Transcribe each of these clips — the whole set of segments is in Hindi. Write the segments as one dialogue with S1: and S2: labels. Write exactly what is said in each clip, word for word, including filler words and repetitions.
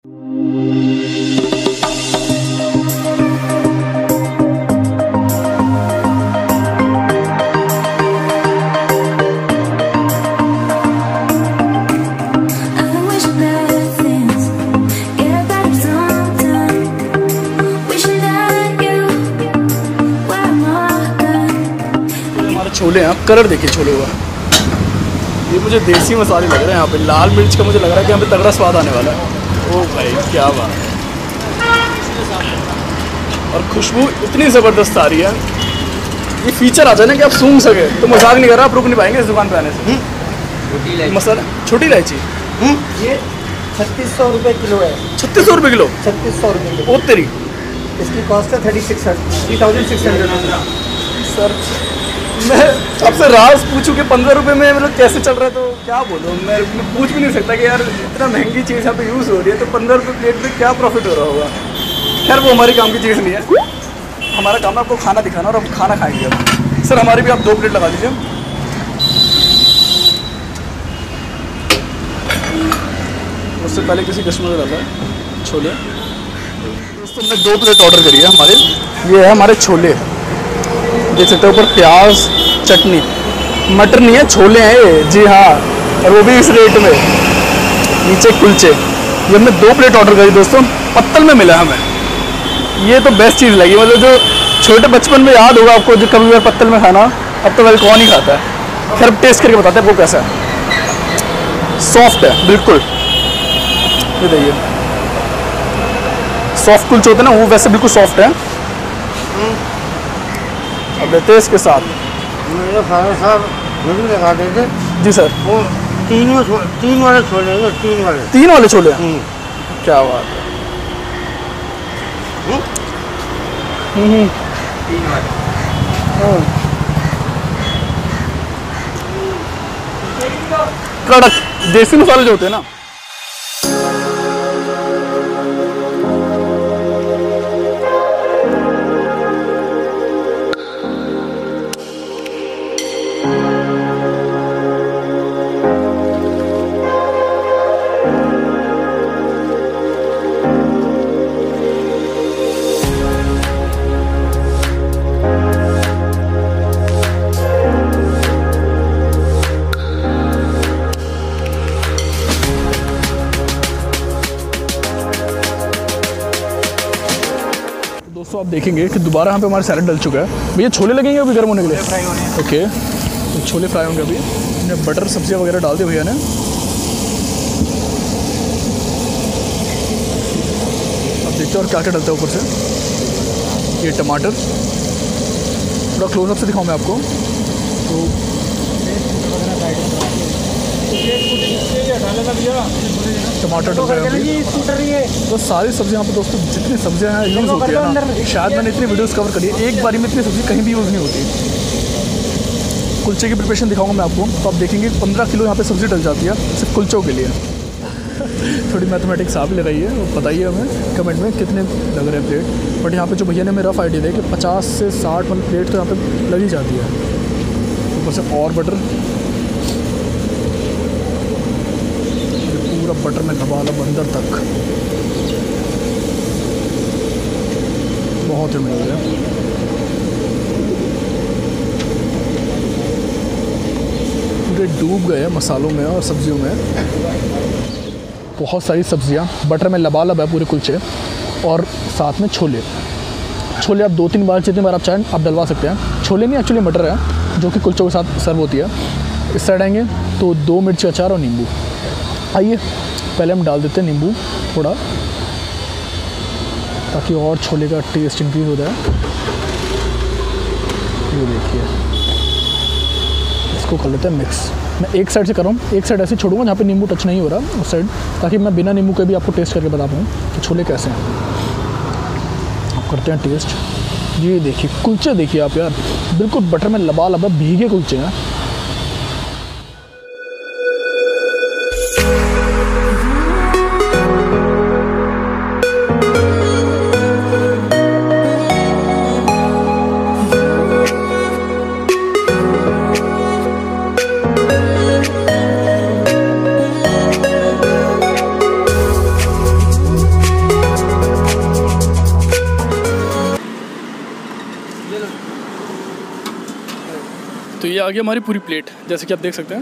S1: छोले हैं, कलर देखिए छोले हुआ। ये मुझे देसी मसाले लग रहे हैं यहाँ पे, लाल मिर्च का मुझे लग रहा है कि यहाँ पे तगड़ा स्वाद आने वाला है। ओ भाई क्या बात है, और खुशबू इतनी ज़बरदस्त आ रही है। ये फीचर आ जाए ना कि आप सूंघ सके, तो मजाक नहीं कर रहा, आप रुक नहीं पाएंगे इस दुकान पे आने से। छोटी मसाला, छोटी इलायची
S2: ये छत्तीस सौ रुपये किलो है।
S1: छत्तीस सौ रुपये किलो?
S2: छत्तीस सौ रुपये किलो।
S1: ओ तेरी,
S2: इसकी कॉस्ट है thirty six three thousand six hundred.
S1: Sir मैं आपसे राज पूछूं कि पंद्रह रुपये में मतलब कैसे चल रहा है, तो क्या बोलूँ मैं, मैं पूछ भी नहीं सकता कि यार इतना महंगी चीज़ यहाँ पे यूज़ हो रही है, तो पंद्रह रुपये प्लेट पे क्या प्रॉफिट हो रहा होगा। खैर वो हमारे काम की चीज़ नहीं है, हमारा काम है आपको खाना दिखाना, और हम खाना खाएंगे अब। सर हमारी भी आप दो प्लेट लगा दीजिए। उससे पहले किसी कस्टमर ने डाला है छोले। दोस्तों हमने दो प्लेट ऑर्डर करी है हमारे, ये है हमारे छोले, देख सकते हो ऊपर प्याज चटनी, मटर नहीं है छोले हैं ये, जी हाँ, और वो भी इस रेट में। नीचे कुलचे, ये हमने दो प्लेट ऑर्डर करी दोस्तों, पत्तल में मिला हमें। ये तो बेस्ट चीज़ लगी, मतलब जो छोटे बचपन में याद होगा आपको, जो कभी बार पत्तल में खाना, अब तो वही कौन ही खाता है। खैर टेस्ट करके बताते हैं आपको कैसा है। सॉफ्ट है बिल्कुल, ये देखिए सॉफ्ट कुलचे होते हैं ना, वो वैसे बिल्कुल सॉफ्ट है। अब लेते हैं इसके साथ।
S2: मेरे फादर साहब वीडियो लगा देते। जी
S1: सर,
S2: वो तीन तीन वाले छोले हैं, तीन वाले
S1: तीन वाले छोले हैं, क्या बात है। हम्म तीन वाले कड़क देसी मसाले जो होते हैं ना। दोस्तों आप देखेंगे कि दोबारा यहाँ पे हमारा सैलेड डल चुका है। भैया छोले लगेंगे अभी गर्म होने के लिए? फ्राई होने। ओके, तो छोले फ्राई होंगे अभी। हमने बटर सब्जियाँ वगैरह डाल दी भैया ने। अब देखते हैं और क्या क्या डलता है ऊपर से। ये टमाटर, थोड़ा क्लोजअप से दिखाऊँ मैं आपको तो टमाटर डल रहे हैं। तो सारी सब्जियाँ यहाँ पे दोस्तों, जितनी सब्जियाँ हैं यूज़ होती है ना, शायद मैंने इतनी वीडियोस कवर करी है, एक बारी में इतनी सब्जी कहीं भी यूज़ नहीं होती। कुलचे की प्रिपरेशन दिखाऊंगा मैं आपको, तो आप देखेंगे पंद्रह किलो यहाँ पे सब्ज़ी डल जाती है सिर्फ कुलचों के लिए। थोड़ी मैथमेटिक्स आप ले रही है, वो बताइए हमें कमेंट में कितने लग रहे हैं प्लेट। बट यहाँ पे जो भैया ने हमें रफ़ आइडिया दिया कि पचास से साठ वाली प्लेट तो यहाँ पे लग ही जाती है। ऊपर से और बटर, पूरा बटर में लबालब अंदर तक, बहुत ही मज़ा है। पूरे डूब गए मसालों में और सब्जियों में, बहुत सारी सब्जियां, बटर में लबालब है पूरे कुलचे, और साथ में छोले। छोले आप दो तीन बार जितनी बार आप चाहें आप डलवा सकते हैं। छोले नहीं, एक्चुअली मटर है जो कि कुलचों के साथ सर्व होती है। इस साइड आएंगे तो दो मिर्ची अचार और नींबू। आइए पहले हम डाल देते हैं नींबू थोड़ा, ताकि और छोले का टेस्ट इंक्रीज़ हो जाए। ये देखिए, इसको कर लेते हैं मिक्स। मैं एक साइड से कर रहा हूँ, एक साइड ऐसे छोड़ूंगा जहाँ पे नींबू टच नहीं हो रहा, उस साइड, ताकि मैं बिना नींबू के भी आपको टेस्ट करके बता पाऊँ कि छोले कैसे हैं। आप करते हैं टेस्ट। ये देखिए कुलचे, देखिए आप यार, बिल्कुल बटर में लबालब भीगे कुलचे हैं। आ गई हमारी पूरी प्लेट, जैसे कि आप देख सकते हैं।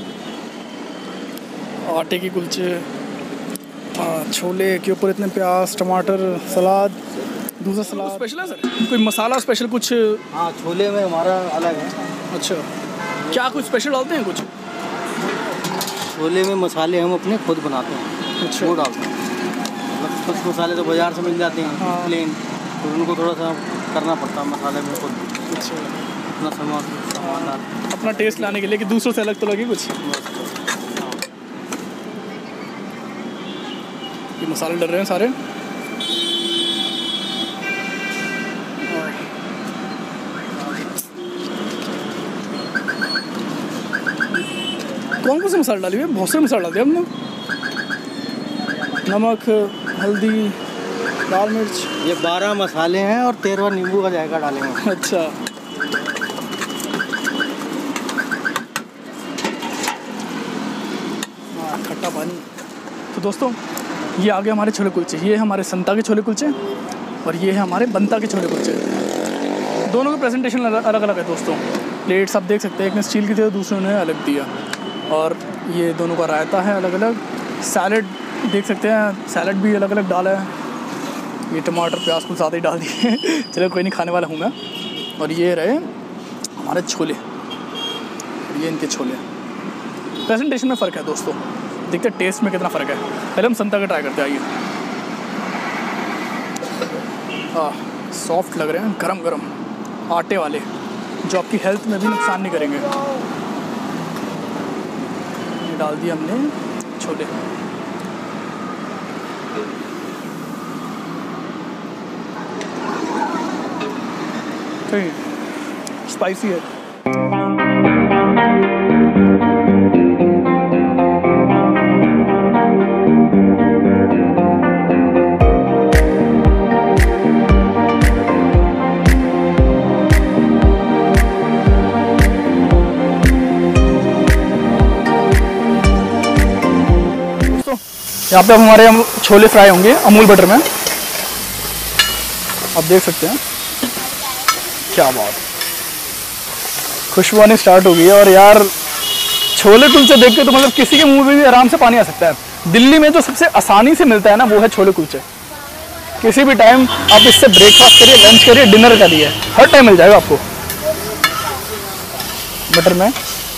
S1: आटे की कुलचे, हाँ, छोले के ऊपर इतने प्याज, टमाटर, सलाद, दूसरा सलाद। स्पेशल है सर? कोई मसाला स्पेशल कुछ?
S2: हाँ, छोले में हमारा अलग है।
S1: अच्छा, क्या कुछ स्पेशल डालते हैं कुछ?
S2: छोले में मसाले हम अपने खुद बनाते हैं।
S1: अच्छा,
S2: वो डालते हैं, मतलब कुछ मसाले तो बाज़ार से मिल जाते हैं।
S1: हाँ।
S2: प्लेन, तो उनको थोड़ा सा करना पड़ता है मसाले में खुद।
S1: अच्छा,
S2: अपना सामान सामान डाल
S1: अपना टेस्ट लाने के लिए कि दूसरों से अलग तो लगे कुछ। ये मसाले डल रहे हैं सारे। कौन कौन से मसाले डाले हुए? बहुत सारे मसाले डाल दिए हमने। नमक, हल्दी, लाल मिर्च।
S2: ये बारह मसाले हैं और तेरह नींबू का जायका डालेंगे।
S1: अच्छा, हाँ, खट्टा पानी। तो दोस्तों, ये आ गए हमारे छोले कुलचे। ये हमारे संता के छोले कुलचे और ये है हमारे बनता के छोले कुलचे। दोनों के प्रेजेंटेशन अलग अलग है दोस्तों। प्लेट्स आप देख सकते हैं, एक ने स्टील की दी, दूसरे ने अलग दिया। और ये दोनों का रायता है अलग अलग। सैलड देख सकते हैं, सैलड भी अलग अलग डाला है। ये टमाटर प्याज को साथ ही डाल दिए। चलो कोई नहीं, खाने वाला हूँ मैं। और ये रहे हमारे छोले, ये इनके छोले। प्रेजेंटेशन में फ़र्क है दोस्तों, देखते हैं टेस्ट में कितना फ़र्क है। पहले हम संता का ट्राई करते हैं। आइए, हाँ, सॉफ्ट लग रहे हैं, गरम गरम आटे वाले, जो आपकी हेल्थ में भी नुकसान नहीं करेंगे। ये डाल दिए हमने छोले। स्पाइसी है। यहाँ पे अब हमारे हम छोले फ्राई होंगे अमूल बटर में। आप देख सकते हैं क्या बात, खुशबू आनी स्टार्ट हो गई है। और यार छोले कुलचे देख के तो मतलब किसी के मुंह में भी आराम से पानी आ सकता है। दिल्ली में जो सबसे आसानी से मिलता है ना, वो है छोले कुलचे। किसी भी टाइम आप इससे ब्रेकफास्ट करिए, लंच करिए, डिनर करिए, हर टाइम मिल जाएगा आपको। बटर में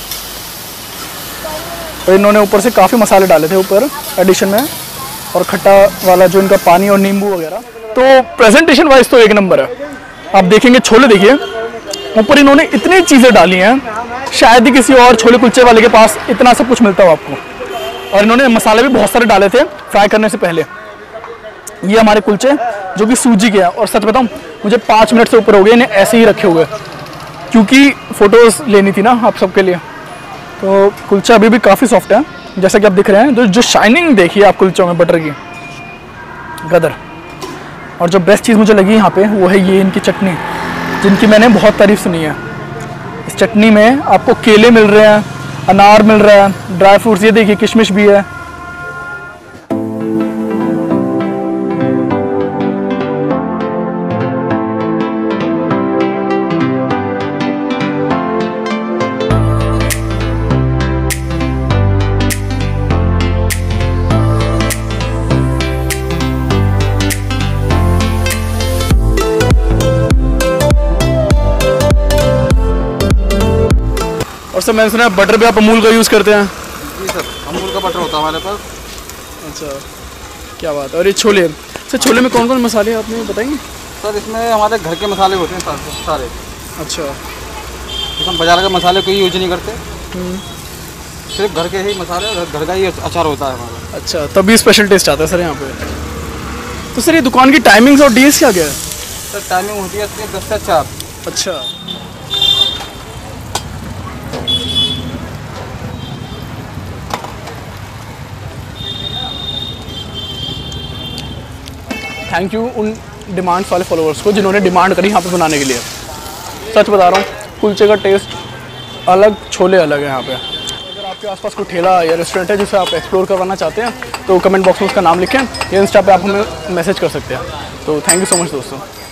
S1: तो इन्होंने ऊपर से काफ़ी मसाले डाले थे ऊपर एडिशन में, और खट्टा वाला जो इनका पानी और नींबू वगैरह। तो प्रेजेंटेशन वाइज तो एक नंबर है। आप देखेंगे छोले, देखिए ऊपर इन्होंने इतनी चीज़ें डाली हैं, शायद ही किसी और छोले कुलचे वाले के पास इतना सब कुछ मिलता हो आपको। और इन्होंने मसाले भी बहुत सारे डाले थे फ्राई करने से पहले। ये हमारे कुलचे जो कि सूजी के हैं, और सच बताऊं मुझे पाँच मिनट से ऊपर हो गए इन्हें ऐसे ही रखे हुए, क्योंकि फ़ोटोज़ लेनी थी ना आप सबके लिए। तो कुलचा अभी भी काफ़ी सॉफ्ट है, जैसा कि आप दिख रहे हैं। जो जो शाइनिंग देखिए आप कुलचों में बटर की, गदर। और जो बेस्ट चीज़ मुझे लगी यहाँ पे वो है ये इनकी चटनी, जिनकी मैंने बहुत तारीफ़ सुनी है। इस चटनी में आपको केले मिल रहे हैं, अनार मिल रहा है, ड्राई फ्रूट्स, ये देखिए किशमिश भी है। और सर मैंने सुना है बटर भी आप अमूल का यूज़ करते हैं?
S2: जी सर, अमूल का बटर होता है हमारे पास।
S1: अच्छा, क्या बात है। और ये छोले, सर छोले में कौन कौन मसाले हैं आपने बताएंगे?
S2: सर इसमें हमारे घर के मसाले होते हैं सारे।
S1: अच्छा,
S2: हम बाजार के मसाले कोई यूज नहीं करते, सिर्फ घर के ही मसाले, घर का ही अचार होता है हमारा।
S1: अच्छा, तभी स्पेशल टेस्ट आता है सर यहाँ पे। तो सर ये दुकान की टाइमिंग्स और डेज क्या क्या है?
S2: सर टाइमिंग होती है दस से चार।
S1: अच्छा, थैंक यू उन डिमांड्स वाले फॉलोअर्स को जिन्होंने डिमांड करी यहाँ पे बनाने के लिए। सच बता रहा हूँ, कुलचे का टेस्ट अलग, छोले अलग है यहाँ पे। अगर आपके आसपास कोई ठेला या रेस्टोरेंट है जिसे आप एक्सप्लोर करवाना चाहते हैं तो कमेंट बॉक्स में उसका नाम लिखें, या इंस्टा पे आप हमें मैसेज कर सकते हैं। तो थैंक यू सो मच दोस्तों।